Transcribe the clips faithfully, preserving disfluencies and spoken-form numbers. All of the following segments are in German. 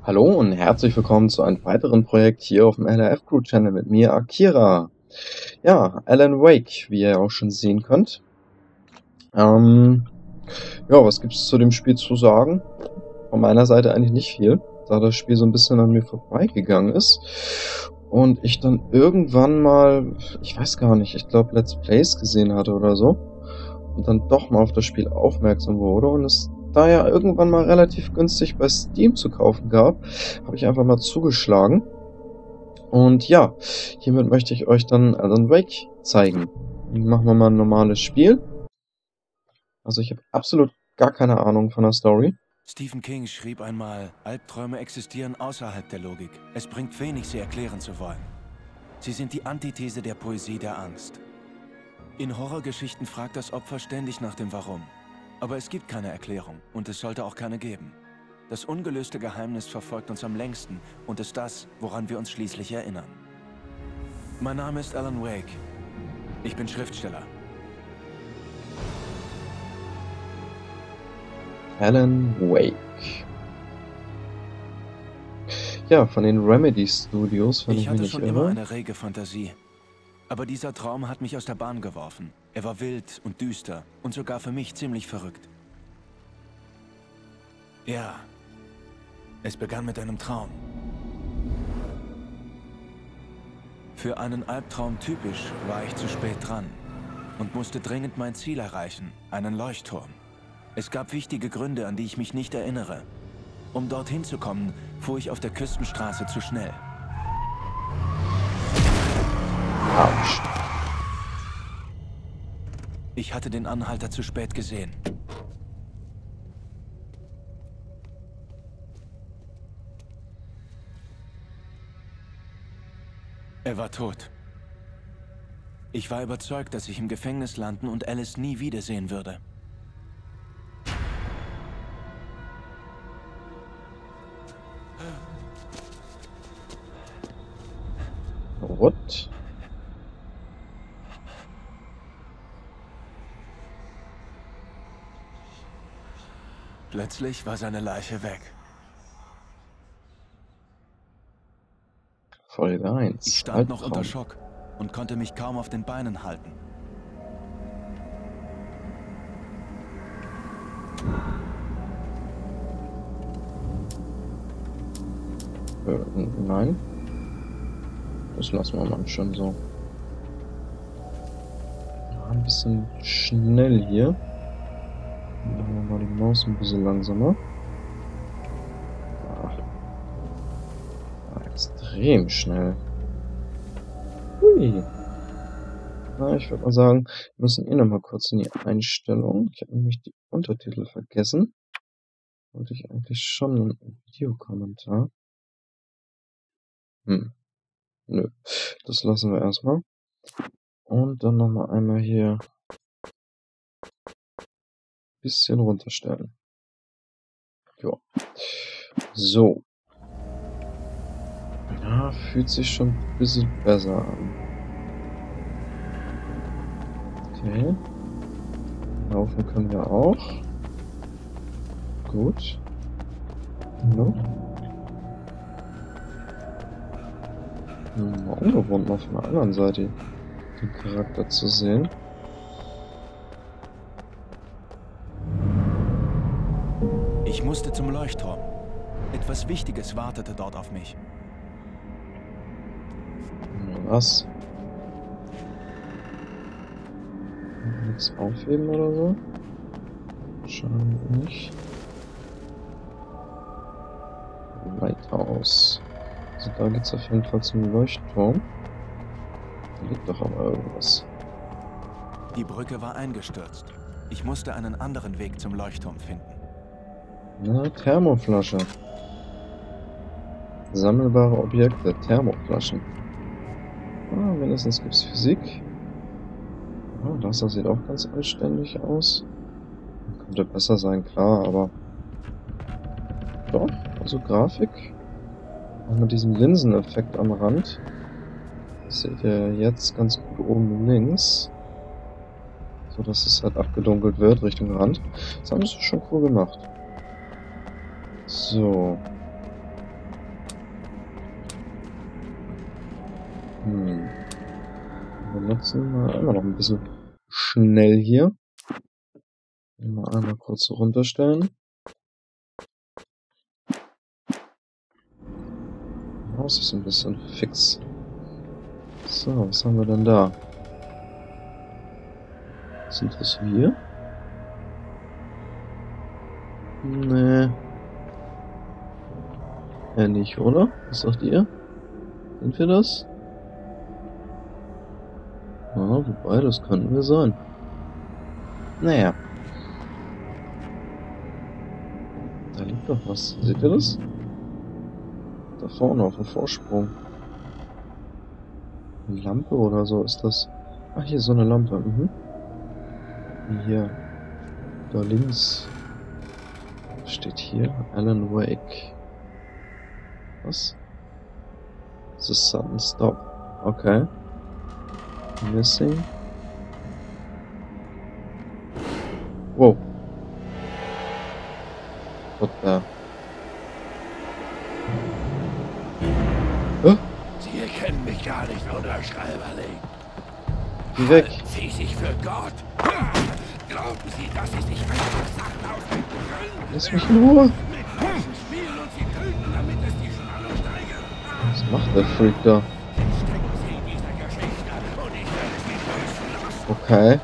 Hallo und herzlich willkommen zu einem weiteren Projekt hier auf dem L R F Crew Channel mit mir, Akira. Ja, Alan Wake, wie ihr auch schon sehen könnt. Ähm, ja, was gibt's zu dem Spiel zu sagen? Von meiner Seite eigentlich nicht viel, da das Spiel so ein bisschen an mir vorbeigegangen ist. Und ich dann irgendwann mal, ich weiß gar nicht, ich glaube Let's Plays gesehen hatte oder so. Und dann doch mal auf das Spiel aufmerksam wurde und es da ja irgendwann mal relativ günstig bei Steam zu kaufen gab, habe ich einfach mal zugeschlagen. Und ja, hiermit möchte ich euch dann Alan Wake zeigen. Machen wir mal ein normales Spiel. Also ich habe absolut gar keine Ahnung von der Story. Stephen King schrieb einmal, Albträume existieren außerhalb der Logik. Es bringt wenig, sie erklären zu wollen. Sie sind die Antithese der Poesie der Angst. In Horrorgeschichten fragt das Opfer ständig nach dem Warum. Aber es gibt keine Erklärung und es sollte auch keine geben. Das ungelöste Geheimnis verfolgt uns am längsten und ist das, woran wir uns schließlich erinnern. Mein Name ist Alan Wake. Ich bin Schriftsteller. Alan Wake. Ja, von den Remedy Studios, wenn ich, Ich mich hatte nicht schon irre. immer eine rege Fantasie. Aber dieser Traum hat mich aus der Bahn geworfen. Er war wild und düster und sogar für mich ziemlich verrückt. Ja, es begann mit einem Traum. Für einen Albtraum typisch war ich zu spät dran und musste dringend mein Ziel erreichen, einen Leuchtturm. Es gab wichtige Gründe, an die ich mich nicht erinnere. Um dorthin zu kommen, fuhr ich auf der Küstenstraße zu schnell. Autsch. Ich hatte den Anhalter zu spät gesehen. Er war tot. Ich war überzeugt, dass ich im Gefängnis landen und Alice nie wiedersehen würde. What? Plötzlich war seine Leiche weg. Folge eins. Ich stand noch Albtraum. unter Schock und konnte mich kaum auf den Beinen halten. Äh, nein. Das lassen wir mal schon so. Ja, ein bisschen schnell hier. Machen wir mal die Maus ein bisschen langsamer. Ah. Ah, extrem schnell. Hui. Na, ich würde mal sagen, wir müssen eh noch mal kurz in die Einstellung. Ich habe nämlich die Untertitel vergessen. Wollte ich eigentlich schon einen Videokommentar. Hm. Nö. Das lassen wir erstmal. Und dann nochmal einmal hier ein bisschen runterstellen. Jo. So. Ja, fühlt sich schon ein bisschen besser an. Okay. Laufen können wir auch. Gut. No. Hm, ungewohnt mal von der anderen Seite den Charakter zu sehen. Ich musste zum Leuchtturm. Etwas Wichtiges wartete dort auf mich. Was? Nichts aufheben oder so? Wahrscheinlich nicht. Lighthouse. Also da geht's auf jeden Fall zum Leuchtturm. Da liegt doch aber irgendwas. Die Brücke war eingestürzt. Ich musste einen anderen Weg zum Leuchtturm finden. Na, Thermoflasche. Sammelbare Objekte, Thermoflaschen. Ah, wenigstens gibt's Physik. Ah, das sieht auch ganz anständig aus. Könnte besser sein, klar, aber doch, also Grafik. Auch mit diesem Linseneffekt am Rand. Das seht ihr jetzt ganz gut oben links. So dass es halt abgedunkelt wird Richtung Rand. Das haben sie schon cool gemacht. So. Hm. Wir nutzen mal immer noch ein bisschen schnell hier. Mal einmal kurz so runterstellen. Das ist ein bisschen fix. So, was haben wir denn da? Sind das wir? Nee. Ja, nicht, oder? Was sagt ihr? Sind wir das? Ja, wobei, das könnten wir sein. Naja. Da liegt doch was. Seht ihr das? Da vorne auf dem Vorsprung. Eine Lampe oder so ist das. Ach, hier so eine Lampe. Mhm. Hier. Da links. Was steht hier? Alan Wake. Was? The Sudden Stop. Okay. Missing. Wow. What the? Huh? Sie erkennen mich gar nicht, Unterschreiberling. Geh weg. Halten Sie sich für Gott. Glauben Sie, dass Sie sich einfach Sachen ausdenken können? Lass mich in Ruhe. Mit Menschen spielen und sie töten, damit es die Spannung steigert. Was macht der Freak da? Stecken Sie in dieser Geschichte und ich werde Sie lösen lassen. Okay.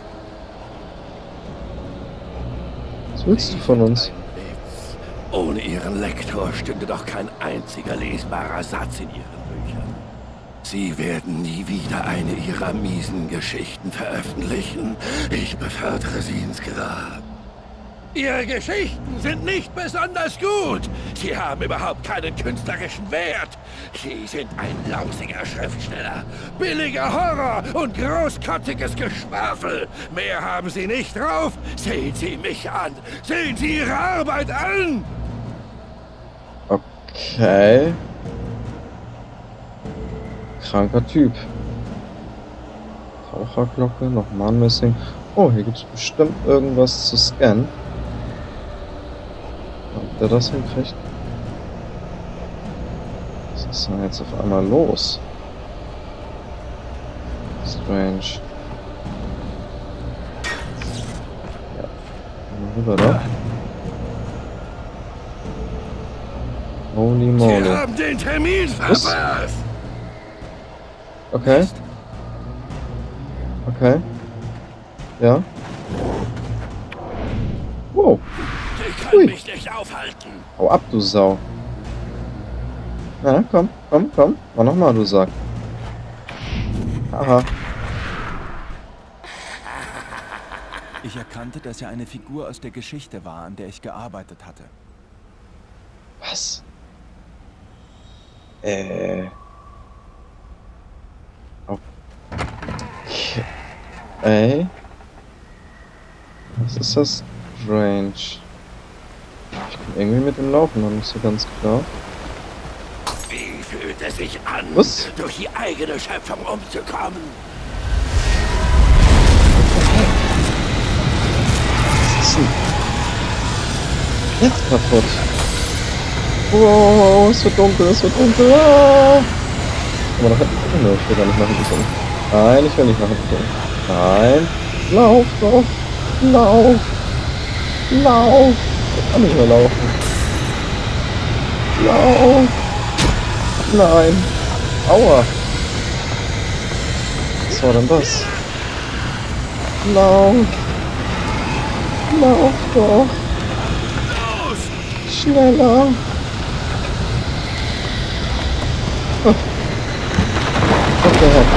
Was willst du von uns? Ein Witz. Ohne Ihren Lektor stünde doch kein einziger lesbarer Satz in Ihren Büchern. Sie werden nie wieder eine Ihrer miesen Geschichten veröffentlichen. Ich befördere Sie ins Grab. Ihre Geschichten sind nicht besonders gut. Sie haben überhaupt keinen künstlerischen Wert. Sie sind ein lausiger Schriftsteller, billiger Horror und großkotziges Geschwafel. Mehr haben Sie nicht drauf. Sehen Sie mich an. Sehen Sie Ihre Arbeit an. Okay. Kranker Typ. Taucherglocke, noch mal Missing. Oh, hier gibt es bestimmt irgendwas zu scannen. Ob der das hinkriegt? Was ist denn jetzt auf einmal los? Strange. Ja. Mal rüber da. Holy Sie moly. haben den Termin verpasst. Okay. Okay. Ja. Wow. Sie können Ui. mich nicht aufhalten. Hau ab, du Sau. Na, komm, komm, komm. Mach nochmal, du Sack. Haha. Ich erkannte, dass er eine Figur aus der Geschichte war, an der ich gearbeitet hatte. Was? Äh. Okay. Ey. Was ist das? Strange. Ich bin irgendwie mit dem Laufen noch nicht so ganz klar. Wie fühlt es sich an, Was? durch die eigene Schöpfung umzukommen? Was ist denn? Jetzt kaputt. Wow, es wird dunkel, es wird dunkel. Ah. Aber nach hinten gucken? Nee, ich will gar nicht nach hinten gucken. Nein, ich will nicht nach hinten gucken. Nein. Lauf doch. Lauf. Lauf. Ich kann nicht mehr laufen. Lauf. Nein. Aua. Was war denn das? Lauf. Lauf doch. Schneller. Oh. What the heck?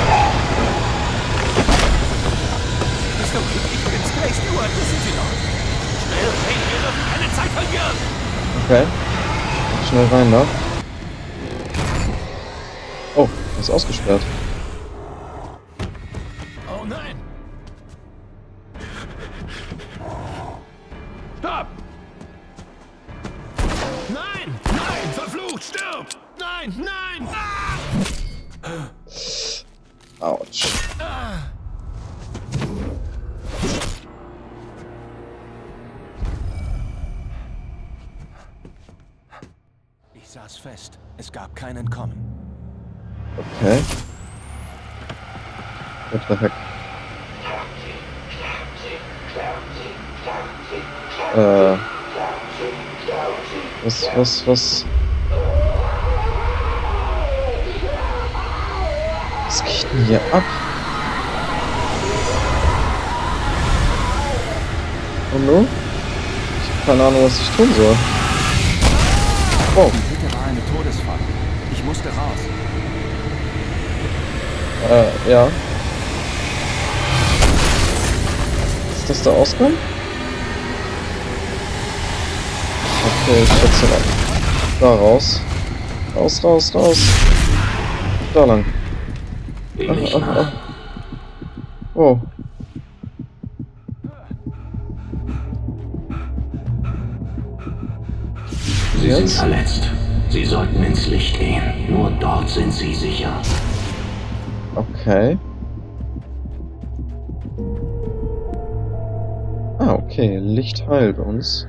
Ich bin's, Grace Stewart, wissen Sie doch. Schnell reden, wir dürfen keine Zeit verlieren. Okay. Schnell rein da. Oh, ist ausgesperrt. Oh nein. Stopp! Nein! Nein! Verflucht! Stirb! Nein! Nein! Ah! Autsch. Ich saß fest. Es gab kein Entkommen. Okay. What the heck? Äh. Was, was, was? Was geht denn hier ab? Oh no? Ich hab keine Ahnung, was ich tun soll. Oh. Die Hütte war eine Todesfalle. Ich musste raus. Äh, ja. Ist das der Ausgang? Okay, ich schätze mal. Da raus. Raus, raus, raus. Da lang. Ah, ah, ah. Oh. Sie Jetzt? sind verletzt. Sie sollten ins Licht gehen. Nur dort sind Sie sicher. Okay. Ah, okay. Licht heilt uns.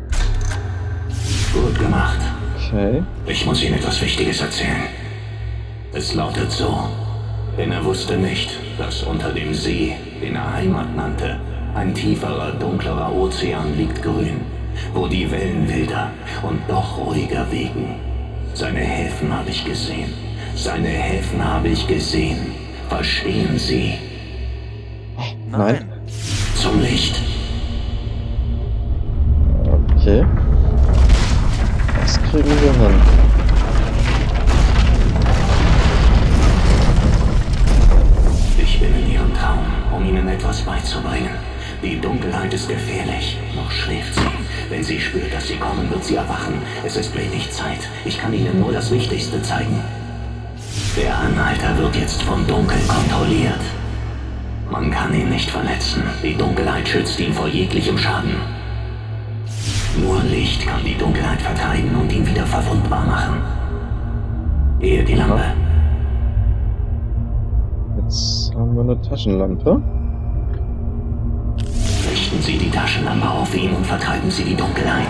Gut gemacht. Okay. Ich muss Ihnen etwas Wichtiges erzählen. Es lautet so. Denn er wusste nicht, dass unter dem See, den er Heimat nannte, ein tieferer, dunklerer Ozean liegt grün, wo die Wellen wilder und doch ruhiger wegen. Seine Häfen habe ich gesehen. Seine Häfen habe ich gesehen. Verstehen Sie? Nein. Zum Licht. Okay. Das kriegen wir hin. Ich bin in Ihrem Traum, um Ihnen etwas beizubringen. Die Dunkelheit ist gefährlich, noch schläft sie. Wenn sie spürt, dass Sie kommen, wird sie erwachen. Es ist wenig Zeit. Ich kann Ihnen nur das Wichtigste zeigen. Der Anhalter wird jetzt vom Dunkel kontrolliert. Man kann ihn nicht verletzen. Die Dunkelheit schützt ihn vor jeglichem Schaden. Nur Licht kann die Dunkelheit vertreiben und ihn wieder verwundbar machen. Ehe die Lampe. Jetzt haben wir eine Taschenlampe. Richten Sie die Taschenlampe auf ihn und vertreiben Sie die Dunkelheit.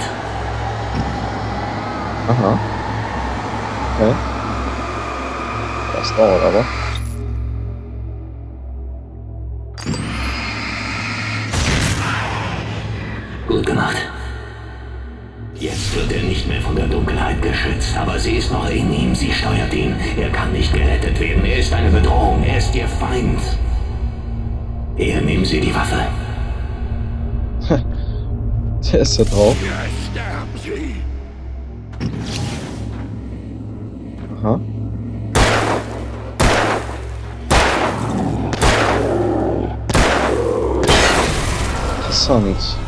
Aha. Okay. Das dauert aber. Gut gemacht. Jetzt wird er nicht mehr von der Dunkelheit geschützt, aber sie ist noch in ihm, sie steuert ihn. Er kann nicht gerettet werden, er ist eine Bedrohung, er ist Ihr Feind. Hier nehmen Sie die Waffe. Der ist ja drauf. Jetzt sterben Sie. Aha. Interessant.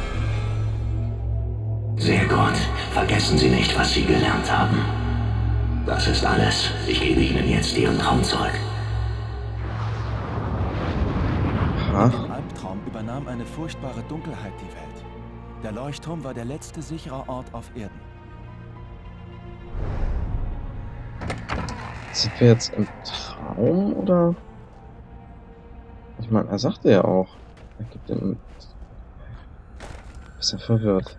Sehr gut. Vergessen Sie nicht, was Sie gelernt haben. Das ist alles. Ich gebe Ihnen jetzt Ihren Traum zurück. Aha. Im Albtraum übernahm eine furchtbare Dunkelheit die Welt. Der Leuchtturm war der letzte sichere Ort auf Erden. Sind wir jetzt im Traum, oder? Ich meine, er sagte ja auch. Er gibt den... Ist er verwirrt.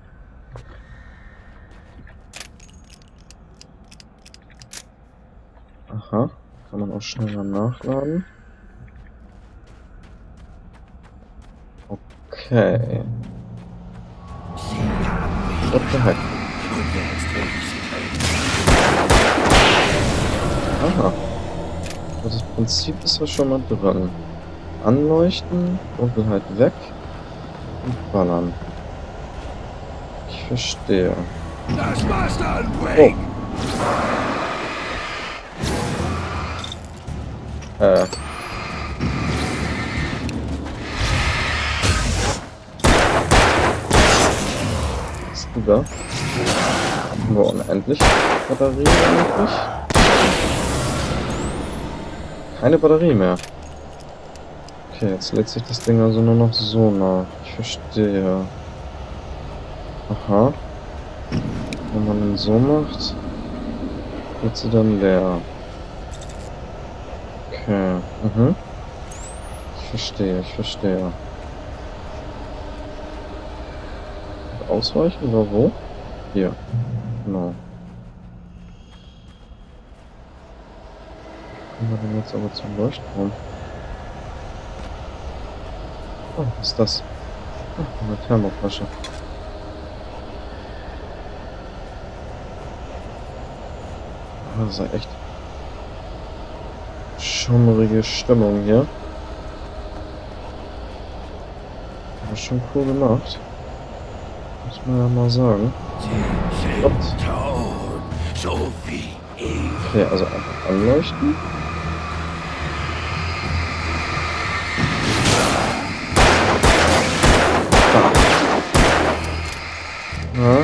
Aha. Kann man auch schneller nachladen. Okay. What the heck? Aha. Also das Prinzip ist ja schon mal dran. Anleuchten, Dunkelheit weg und ballern. Ich verstehe. Das Master Wake! Oh. Äh. Was ist denn da? Haben wir unendlich Batterie eigentlich? Keine Batterie mehr. Okay, jetzt lädt sich das Ding also nur noch so nach. Ich verstehe. Aha. Wenn man den so macht, wird sie dann leer. Okay. Mhm. Ich verstehe, ich verstehe. Ausweichen oder wo? Hier. Genau. Kommen wir denn jetzt aber zum Leuchtturm? Oh, was ist das? Oh, eine Thermoflasche. Das ist ja echt schummrige Stimmung hier. Aber schon cool gemacht. Muss man ja mal sagen. Sie sind tot, so wie ich. Okay, also einfach anleuchten. Ja.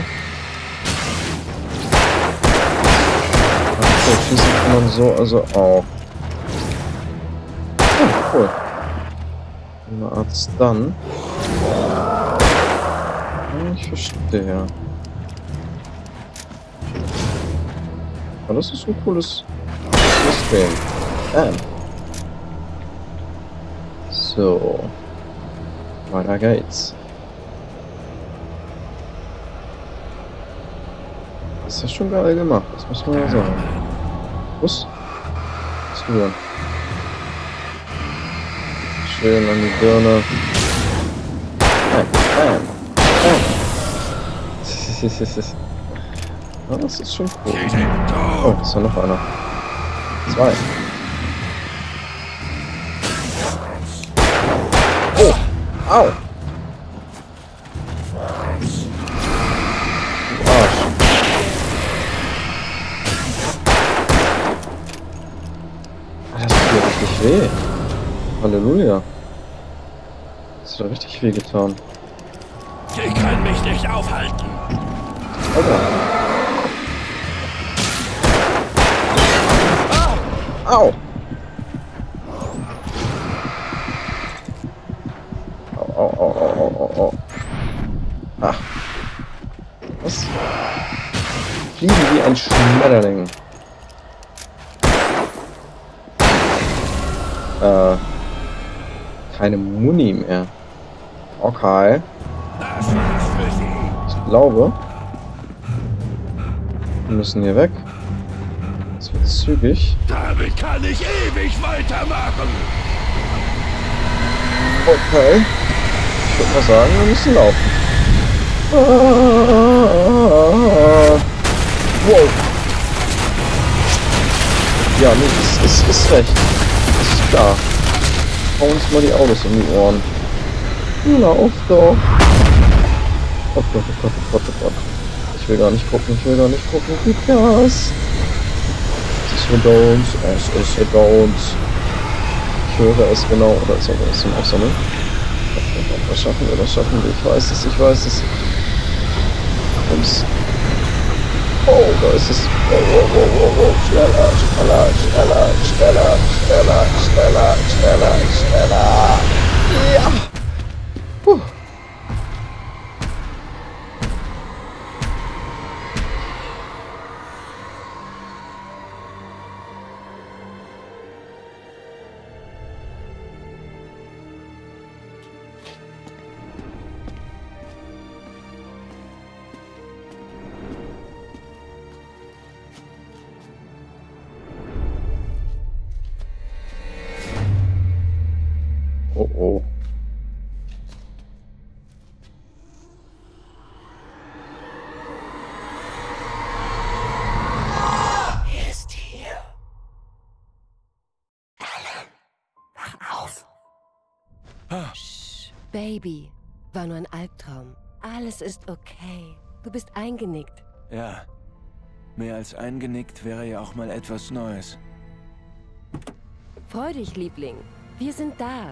Okay, schießen kann man so also auch. Oh, cool. Eine Art Stun. Ja, ich verstehe. Aber das ist ein cooles, cooles Game. Bam. So. Weiter geht's. Das ist schon geil gemacht, das muss man ja sagen. Was? Was du denn? Schön an die Birne. Bam, bam, bam. Ja, das ist schon cool. Oh, ist ja noch einer. Zwei. Oh! Au! Du Arsch. Ah, das tut ja richtig weh. Halleluja. Das hat richtig weh getan. Sie können mich nicht aufhalten. Alter. Au! Au, au, au, au, au, au. Ach. Was? Fliegen wie ein Schmetterling. Äh. Keine Muni mehr. Okay. Das war's für Sie. Ich glaube, wir müssen hier weg. Das wird zügig. Damit kann ich ewig weitermachen. Okay. Ich würde mal sagen, wir müssen laufen. Wow. Ja, nee, ist, ist, ist recht. Das ist klar. Hauen uns mal die Autos um die Ohren. Lauf doch. Oh Gott, oh Gott, oh Gott, oh Gott. Ich will gar nicht gucken, ich will gar nicht gucken. Gib Gas. Es ist hinter uns, es ist hinter uns. Ich höre es genau, oder ist es zum Aufsammeln? Das schaffen wir, das schaffen wir. Ich weiß es, ich weiß es. Ums. Oh, da ist es. Oh, oh, oh, oh, oh. Schneller, schneller, schneller, schneller, schneller, schneller, schneller, schneller. Ja. Puh. Oh oh. Er ist hier. Alan, wach auf. Ah, Shh, Baby, war nur ein Albtraum. Alles ist okay. Du bist eingenickt. ja. Mehr als eingenickt wäre ja auch mal etwas Neues. Freu dich, Liebling. Wir sind da.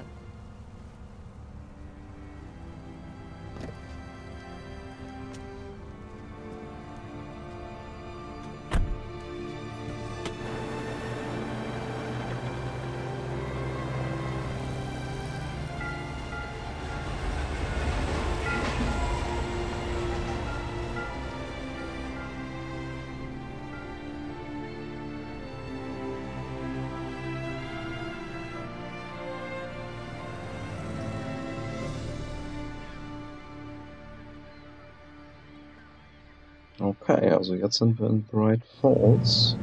Okay, also jetzt sind wir in Bright Falls.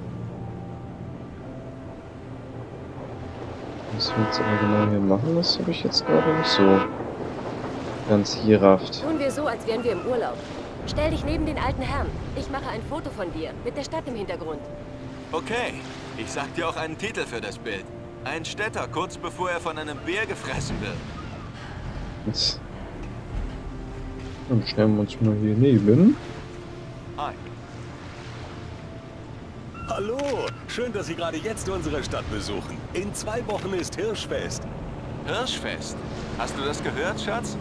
Was wir jetzt aber genau hier machen, das habe ich jetzt gerade nicht so ganz gerafft. Tun wir so, als wären wir im Urlaub. Stell dich neben den alten Herrn. Ich mache ein Foto von dir, mit der Stadt im Hintergrund. Okay, ich sag dir auch einen Titel für das Bild. Ein Städter, kurz bevor er von einem Bär gefressen wird. Jetzt. Dann stellen wir uns mal hier neben. Hi. Hallo, schön, dass Sie gerade jetzt unsere Stadt besuchen. In zwei Wochen ist Hirschfest. Hirschfest? Hast du das gehört, Schatz?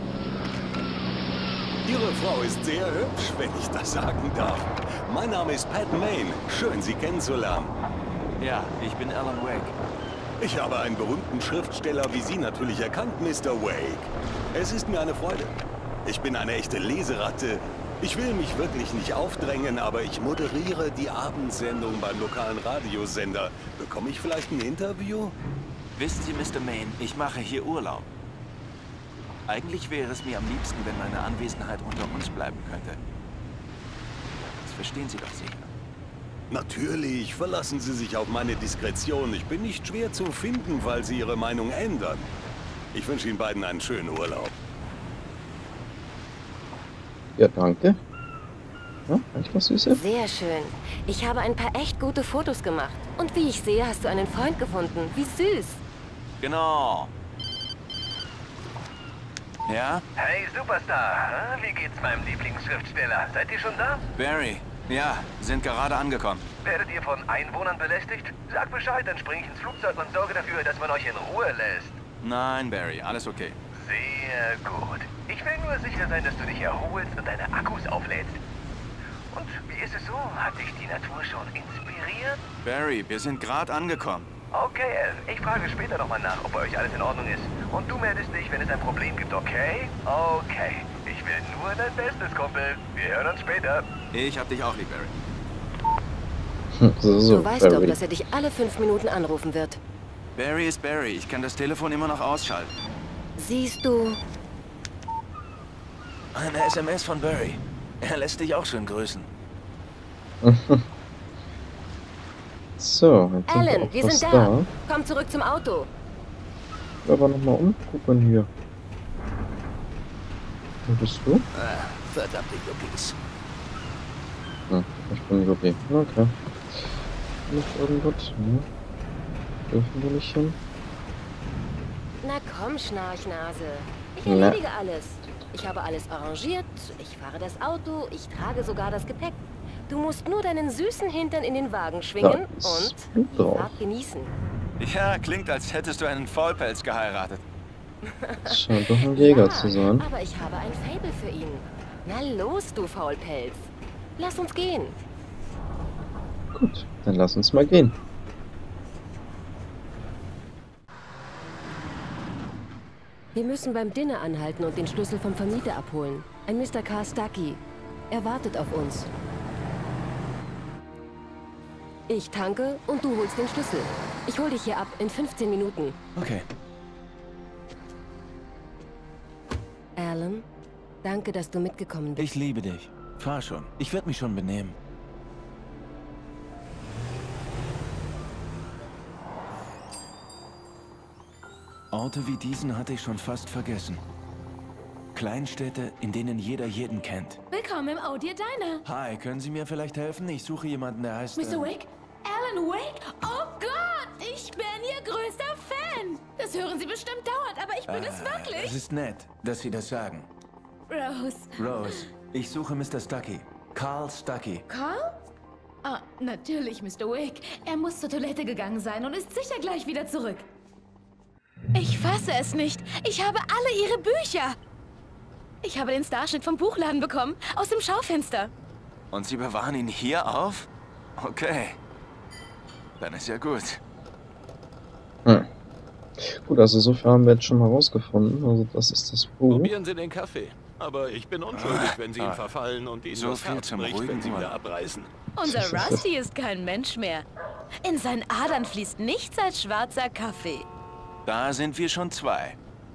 Ihre Frau ist sehr hübsch, wenn ich das sagen darf. Mein Name ist Pat Maine. Schön, Sie kennenzulernen. Ja, ich bin Alan Wake. Ich habe einen berühmten Schriftsteller wie Sie natürlich erkannt, Mister Wake. Es ist mir eine Freude. Ich bin eine echte Leseratte. Ich will mich wirklich nicht aufdrängen, aber ich moderiere die Abendsendung beim lokalen Radiosender. Bekomme ich vielleicht ein Interview? Wissen Sie, Mister Maine, ich mache hier Urlaub. Eigentlich wäre es mir am liebsten, wenn meine Anwesenheit unter uns bleiben könnte. Das verstehen Sie doch sicher. Natürlich, verlassen Sie sich auf meine Diskretion. Ich bin nicht schwer zu finden, weil Sie Ihre Meinung ändern. Ich wünsche Ihnen beiden einen schönen Urlaub. Ja, danke. Ja, echt was Süßes? Sehr schön. Ich habe ein paar echt gute Fotos gemacht. Und wie ich sehe, hast du einen Freund gefunden. Wie süß. Genau. Ja? Hey Superstar, wie geht's meinem Lieblingsschriftsteller? Seid ihr schon da? Barry. Ja, sind gerade angekommen. Werdet ihr von Einwohnern belästigt? Sag Bescheid, dann springe ich ins Flugzeug und sorge dafür, dass man euch in Ruhe lässt. Nein, Barry, alles okay. Sehr gut. Ich will nur sicher sein, dass du dich erholst und deine Akkus auflädst. Und wie ist es so? Hat dich die Natur schon inspiriert? Barry, wir sind gerade angekommen. Okay, Elf. Ich frage später nochmal nach, ob bei euch alles in Ordnung ist. Und du meldest dich, wenn es ein Problem gibt, okay? Okay. Ich will nur dein Bestes, Kumpel. Wir hören uns später. Ich hab dich auch lieb, Barry. So, so, Du weißt Barry. doch, dass er dich alle fünf Minuten anrufen wird. Barry ist Barry. Ich kann das Telefon immer noch ausschalten. Siehst du? Eine S M S von Barry. Er lässt dich auch schön grüßen. So, jetzt sind wir Alan, auch wir fast sind da. da. Komm zurück zum Auto. Aber nochmal umgucken hier. Wo bist du? Ah, verdammte Juppies. Ja, ich bin okay. Okay. Nicht irgendwas? Ne? Dürfen wir nicht hin? Na komm, Schnarchnase. Ich Na. erledige alles. Ich habe alles arrangiert. Ich fahre das Auto. Ich trage sogar das Gepäck. Du musst nur deinen süßen Hintern in den Wagen schwingen Da ist und Blut die drauf. Fahrt genießen. Ja, klingt, als hättest du einen Faulpelz geheiratet. Das scheint doch ein Jäger Ja, zu sein. aber ich habe ein Faible für ihn. Na los, du Faulpelz. Lass uns gehen. Gut, dann lass uns mal gehen. Wir müssen beim Dinner anhalten und den Schlüssel vom Vermieter abholen. Ein Mister Carl Stuckey. Er wartet auf uns. Ich tanke und du holst den Schlüssel. Ich hol dich hier ab in fünfzehn Minuten. Okay. Alan, danke, dass du mitgekommen bist. Ich liebe dich. Fahr schon. Ich werde mich schon benehmen. Orte wie diesen hatte ich schon fast vergessen. Kleinstädte, in denen jeder jeden kennt. Willkommen im Oh Dear Diner. Hi, können Sie mir vielleicht helfen? Ich suche jemanden, der heißt... Mister äh, Wake? Alan Wake? Oh Gott, ich bin Ihr größter Fan. Das hören Sie bestimmt dauernd, aber ich bin es Es wirklich. ist nett, dass Sie das sagen. Rose. Rose, ich suche Mister Stuckey. Carl Stuckey. Carl? Ah, natürlich, Mister Wake. Er muss zur Toilette gegangen sein und ist sicher gleich wieder zurück. Ich fasse es nicht. Ich habe alle Ihre Bücher. Ich habe den Starschnitt vom Buchladen bekommen, aus dem Schaufenster. Und Sie bewahren ihn hier auf? Okay. Dann ist ja gut. Hm. Gut, also so viel haben wir jetzt schon mal rausgefunden. Also das ist das Buch. Probieren Sie den Kaffee. Aber ich bin unschuldig, wenn Sie ihm Ah. verfallen und Ihnen So das viel Herz zum bricht, wenn ruhigen Sie wieder Mann. abreißen. Unser Rusty ist kein Mensch mehr. In seinen Adern fließt nichts als schwarzer Kaffee. Da sind wir schon zwei.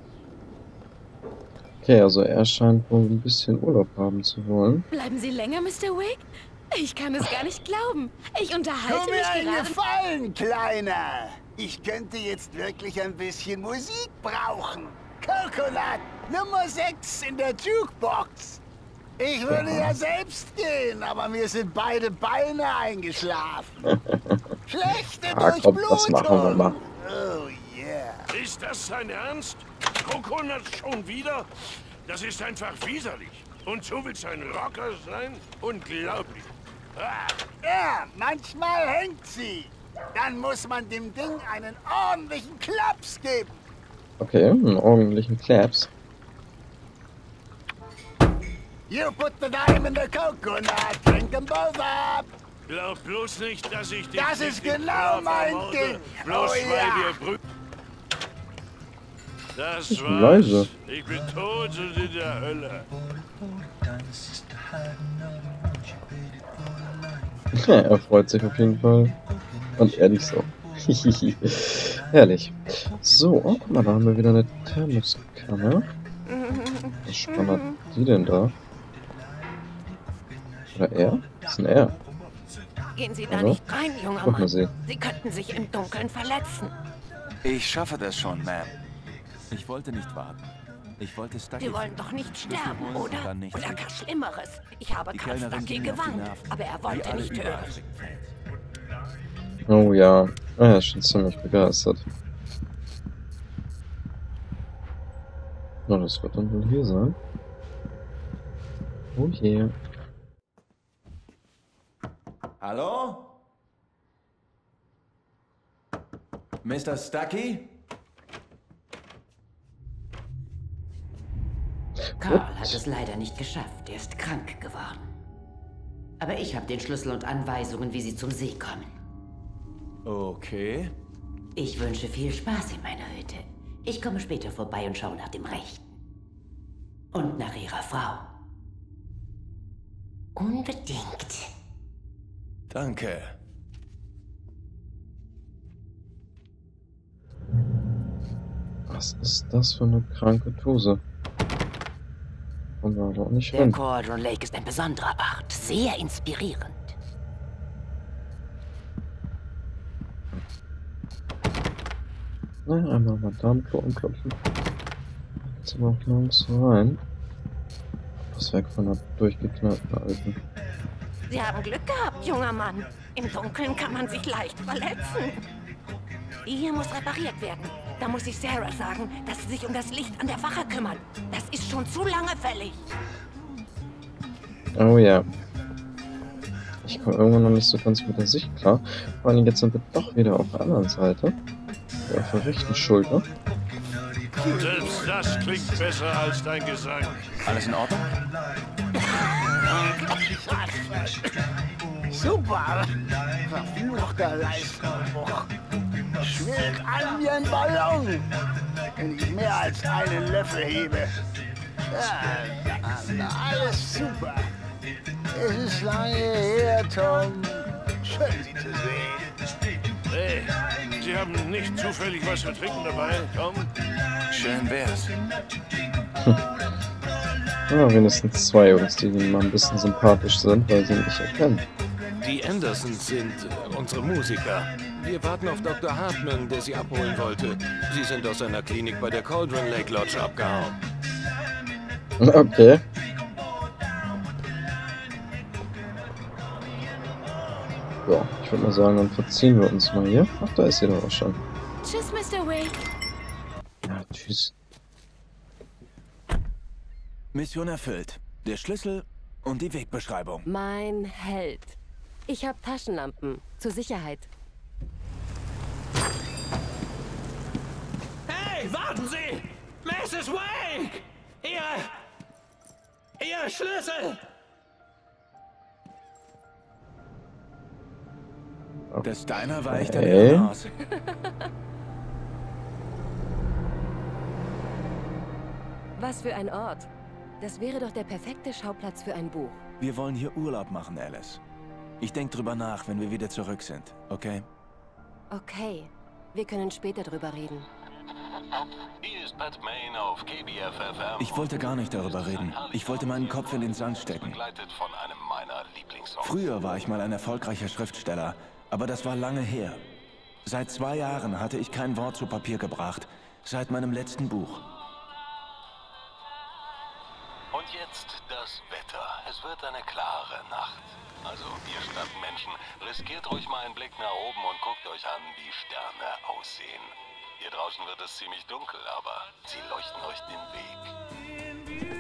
Okay, also er scheint wohl ein bisschen Urlaub haben zu wollen. Bleiben Sie länger, Mister Wake? Ich kann es gar nicht glauben. Ich unterhalte Tu mir mich einen gerade... Gefallen, Kleiner. Ich könnte jetzt wirklich ein bisschen Musik brauchen. Coconut Nummer sechs in der Jukebox. Ich würde ja selbst gehen, aber mir sind beide Beine eingeschlafen. Schlechte Ah, komm, das machen wir Durchblutung. mal. Oh yeah. Ist das sein Ernst? Coconut schon wieder? Das ist einfach widerlich. Und so willst du ein Rocker sein? Unglaublich. Ah, Ja, manchmal hängt sie. Dann muss man dem Ding einen ordentlichen Klaps geben. Okay, einen ordentlichen Claps. You put the dime in the coconut, drink them both up. glaub bloß nicht, dass ich dich Das ist nicht in genau Brav mein ermorde, Ding. Bloß Oh weil ja. wir Brü Das Ich bin war's. leise. Ich bin tot und in der Hölle. Er freut sich auf jeden Fall. Und ehrlich so. Herrlich. So, oh, guck mal, da haben wir wieder eine Thermoskanne. Was spannend hat die denn da? Oder er? Das ist ein er. Gehen Sie da Hallo? nicht rein, junger Guck mal, Mann. sie. Sie könnten sich im Dunkeln verletzen. Ich schaffe das schon, Ma'am. Ich wollte nicht warten. Ich wollte Stucky. Sie wollen doch nicht sterben, holen, oder? dann nicht. Oder gar Schlimmeres. Ich habe Die Karl Kellnerin Stucky ging mir auf die gewarnt, Nerven. aber er Wie wollte alle nicht hören. Überall. Oh ja. Ah, er ist schon ziemlich begeistert. Na, das wird dann wohl hier sein. Oh je. Hallo? Mister Stucky? Karl hat es leider nicht geschafft. Er ist krank geworden. Aber ich habe den Schlüssel und Anweisungen, wie Sie zum See kommen. Okay. Ich wünsche viel Spaß in meiner Hütte. Ich komme später vorbei und schaue nach dem Rechten. Und nach Ihrer Frau. Unbedingt. Danke. Was ist das für eine kranke Tuse? Kommen wir doch nicht Der rein. Cauldron Lake ist ein besonderer Ort. Sehr inspirierend. Na, einmal mal Darmklo anklopfen. Jetzt aber auch langs rein. Das weg von der durchgeknallten Alten. Sie haben Glück gehabt, junger Mann. Im Dunkeln kann man sich leicht verletzen. Die hier muss repariert werden. Da muss ich Sarah sagen, dass sie sich um das Licht an der Wache kümmern. Das ist schon zu lange fällig. Oh ja. Ich komme irgendwann noch nicht so ganz mit der Sicht klar. Vor allem jetzt sind wir doch wieder auf der anderen Seite. Ja, auf der rechten Schulter. Selbst das klingt besser als dein Gesang. Alles in Ordnung? Super. Verfluchter Leistungsbruch. Schwillt an wie ein Ballon, wenn ich mehr als einen Löffel hebe. Ja, alles super. Es ist lange her, Tom. Schön, Sie zu sehen. Hey, Sie haben nicht zufällig was zu trinken dabei, Tom? Schön wär's. Ja, wenigstens zwei Jungs, die mal ein bisschen sympathisch sind, weil sie ihn nicht erkennen. Die Andersons sind äh, unsere Musiker. Wir warten auf Doktor Hartman, der sie abholen wollte. Sie sind aus seiner Klinik bei der Cauldron Lake Lodge abgehauen. Okay. Ja, ich würde mal sagen, dann verziehen wir uns mal hier. Ach, da ist sie doch auch schon. Tschüss, Mister Wake. Ja, tschüss. Mission erfüllt. Der Schlüssel und die Wegbeschreibung. Mein Held. Ich habe Taschenlampen. Zur Sicherheit. Hey, warten Sie! Missus Wake! Ihre... Ihr Schlüssel! Das Steiner war echt ein Hey. Irrenhaus. Was für ein Ort. Das wäre doch der perfekte Schauplatz für ein Buch. Wir wollen hier Urlaub machen, Alice. Ich denke drüber nach, wenn wir wieder zurück sind, okay? Okay. Wir können später drüber reden. Hier ist Pat Main auf K B F F M. Ich wollte gar nicht darüber reden. Ich wollte meinen Kopf in den Sand stecken. Begleitet von einem meiner Lieblingssongs. Früher war ich mal ein erfolgreicher Schriftsteller, aber das war lange her. Seit zwei Jahren hatte ich kein Wort zu Papier gebracht. Seit meinem letzten Buch. Und jetzt das Wetter. Es wird eine klare Nacht. Also, ihr Stadtmenschen, riskiert ruhig mal einen Blick nach oben und guckt euch an, wie Sterne aussehen. Hier draußen wird es ziemlich dunkel, aber sie leuchten euch den Weg.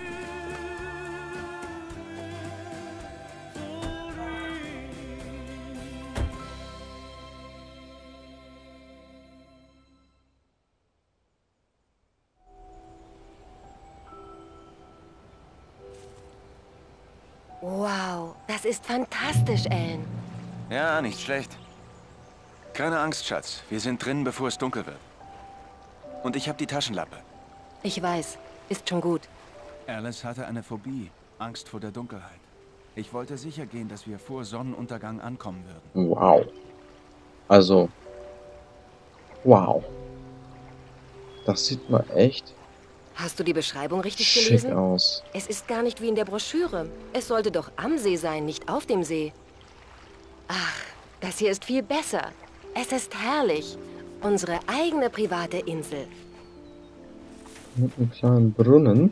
Wow, das ist fantastisch, Alan. Ja, nicht schlecht. Keine Angst, Schatz. Wir sind drin, bevor es dunkel wird. Und ich habe die Taschenlampe. Ich weiß. Ist schon gut. Alice hatte eine Phobie. Angst vor der Dunkelheit. Ich wollte sicher gehen, dass wir vor Sonnenuntergang ankommen würden. Wow. Also. Wow. Das sieht mal echt Hast du die Beschreibung richtig schick gelesen? aus. Es ist gar nicht wie in der Broschüre. Es sollte doch am See sein, nicht auf dem See. Ach, das hier ist viel besser. Es ist herrlich. Unsere eigene private Insel. Mit einem kleinen Brunnen,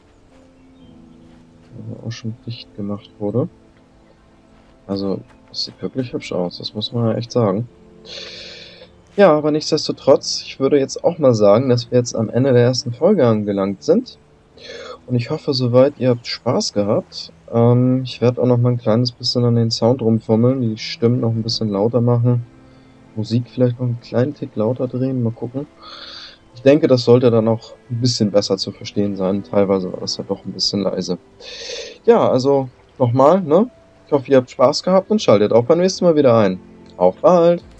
der auch schon dicht gemacht wurde. Also, es sieht wirklich hübsch aus, das muss man ja echt sagen. Ja, aber nichtsdestotrotz, ich würde jetzt auch mal sagen, dass wir jetzt am Ende der ersten Folge angelangt sind. Und ich hoffe soweit, ihr habt Spaß gehabt. Ähm, ich werde auch noch mal ein kleines bisschen an den Sound rumfummeln, die Stimmen noch ein bisschen lauter machen. Musik vielleicht noch einen kleinen Tick lauter drehen, mal gucken. Ich denke, das sollte dann auch ein bisschen besser zu verstehen sein. Teilweise war das ja doch ein bisschen leise. Ja, also nochmal, ne? Ich hoffe, ihr habt Spaß gehabt und schaltet auch beim nächsten Mal wieder ein. Auf bald!